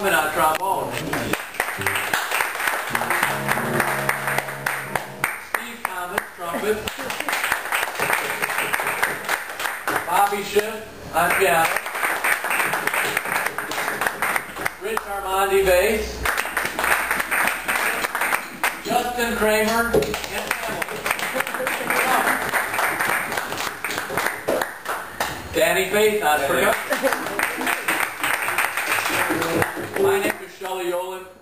Hoffman on trombone. Steve Thomas, trumpet. Bobby Schiff on piano. Rich Armandi, bass. Justin Kramer, and Danny Faith on percussion. My name is Shelley Yolen.